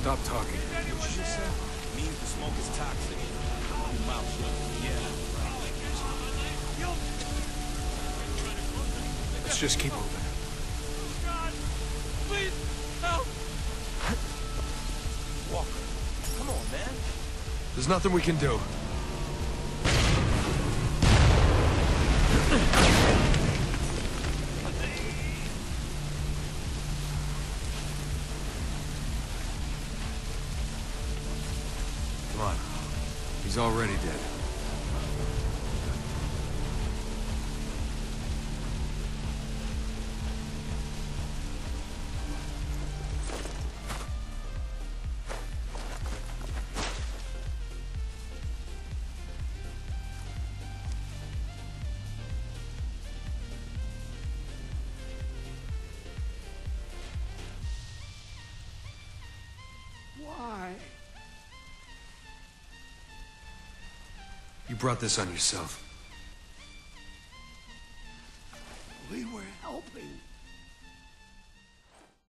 stop talking. What you just said? Means the smoke is toxic. Your mouth shut. Yeah. Let's just keep moving. God, please, help! Walker, come on, man. There's nothing we can do. Come on. He's already dead. Why? You brought this on yourself. We were helping.